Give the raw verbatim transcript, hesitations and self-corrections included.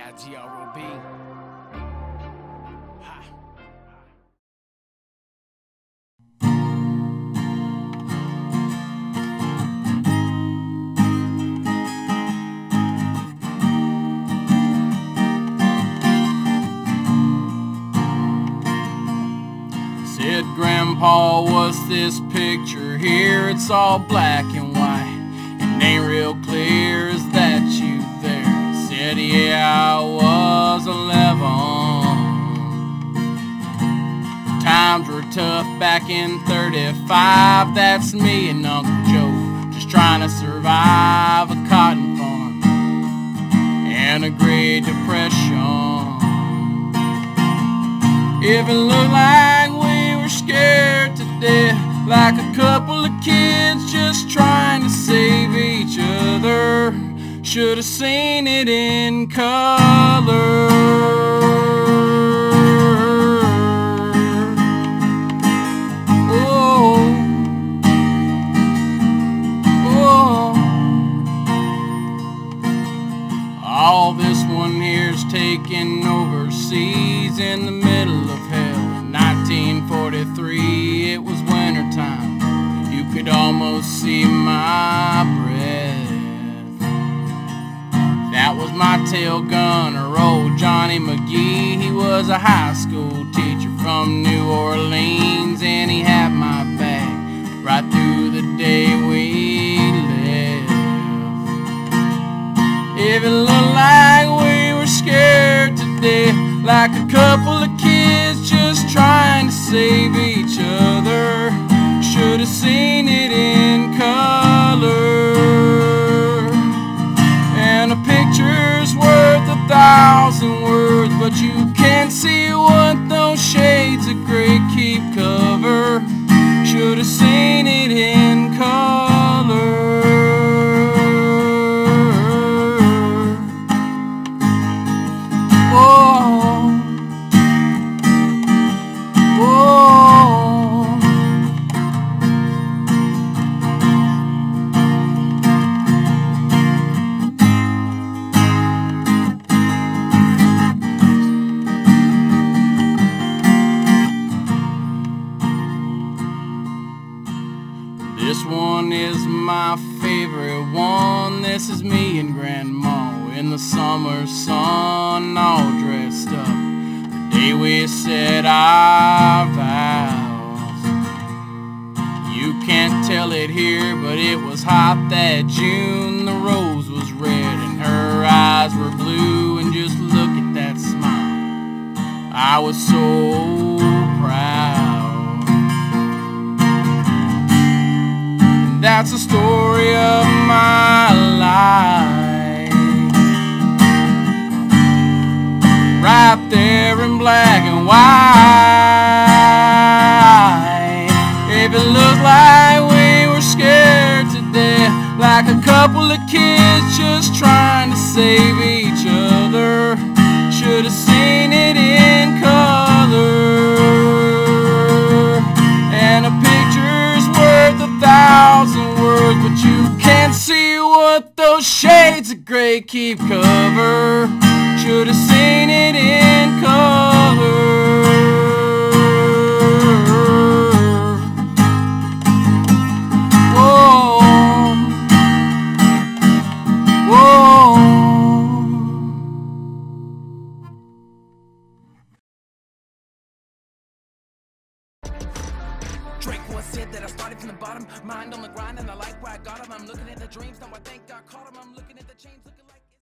I G R O B. Ha. Said Grandpa, what's this picture here? It's all black and white and ain't real clear. Is that you there? Said, yeah, I was eleven. Times were tough back in thirty-five. That's me and Uncle Joe, just trying to survive a cotton farm and a Great Depression. If it looked like we were scared to death, like a couple of kids just trying to save each other, should have seen it in color. Oh, oh. All this one here's taken overseas in the middle of hell. In nineteen forty-three, it was wintertime. You could almost see my breath. That was my tail gunner, old Johnny McGee. He was a high school teacher from New Orleans, and he had my back right through the day we left. If it looked like we were scared to death, like a couple of kids just trying to save each other, should have seen it in color. And a picture's worth a thousand words, but you can't see what those shades of gray keep cover. Should have seen it in color. This one is my favorite one. This is me and Grandma in the summer sun, all dressed up, the day we said our vows. You can't tell it here, but it was hot that June. The rose was red and her eyes were blue, and just look at that smile. I was so proud. That's the story of my life, right there in black and white. If it looked like we were scared to death, like a couple of kids just trying to save each other, should have seen it in color. And a picture's worth a thousand words, but you can't see what those shades of gray keep cover. Should have seen it in color. Whoa, whoa. Drake once said that I started from the bottom, mind on the grind, and I like where I got him. I'm looking at the dreams, now I think I caught him. I'm looking at the chains, looking like